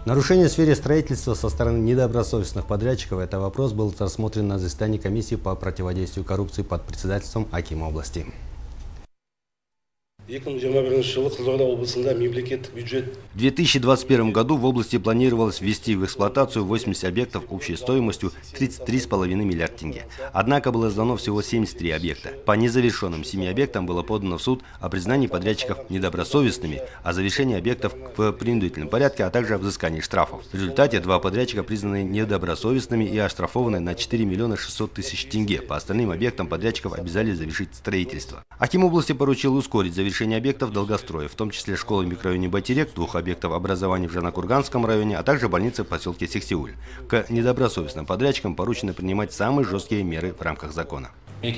Нарушение в сфере строительства со стороны недобросовестных подрядчиков – это вопрос был рассмотрен на заседании комиссии по противодействию коррупции под председательством Акима области. В 2021 году в области планировалось ввести в эксплуатацию 80 объектов общей стоимостью 33,5 миллиарда тенге. Однако было сдано всего 73 объекта. По незавершенным 7 объектам было подано в суд о признании подрядчиков недобросовестными, о завершении объектов в принудительном порядке, а также о взыскании штрафов. В результате 2 подрядчика признаны недобросовестными и оштрафованы на 4 миллиона 600 тысяч тенге. По остальным объектам подрядчиков обязали завершить строительство. Аким области поручил ускорить завершение объектов долгостроя, в том числе школы в микрорайоне Байтерек, 2 объектов образования в Жанакурганском районе, а также больницы в поселке Сексиуль. К недобросовестным подрядчикам поручено принимать самые жесткие меры в рамках закона.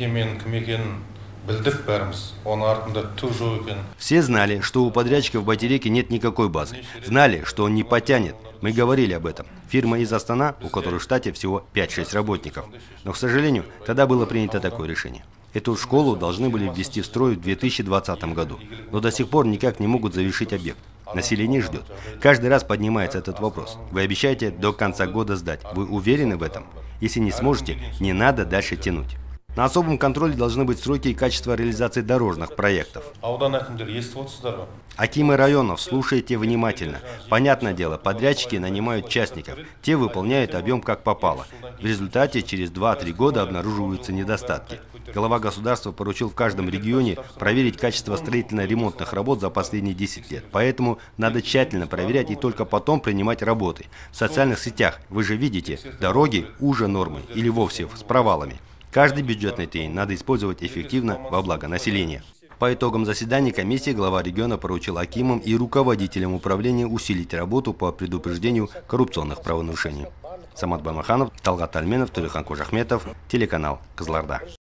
Все знали, что у подрядчика в Байтереке нет никакой базы. Знали, что он не потянет. Мы говорили об этом. Фирма из Астана, у которой в штате всего 5-6 работников. Но, к сожалению, тогда было принято такое решение. Эту школу должны были ввести в строй в 2020 году, но до сих пор никак не могут завершить объект. Население ждет. Каждый раз поднимается этот вопрос. Вы обещаете до конца года сдать. Вы уверены в этом? Если не сможете, не надо дальше тянуть. На особом контроле должны быть сроки и качество реализации дорожных проектов. Акимы районов, слушайте внимательно. Понятное дело, подрядчики нанимают частников. Те выполняют объем как попало. В результате через 2-3 года обнаруживаются недостатки. Глава государства поручил в каждом регионе проверить качество строительно-ремонтных работ за последние 10 лет. Поэтому надо тщательно проверять и только потом принимать работы. В социальных сетях, вы же видите, дороги уже нормы или вовсе с провалами. Каждый бюджетный тенге надо использовать эффективно во благо населения. По итогам заседания комиссии глава региона поручил акимам и руководителям управления усилить работу по предупреждению коррупционных правонарушений. Самат Баймаханов, Талгат Альменов, Турихан Кожахметов, телеканал Кызылорда.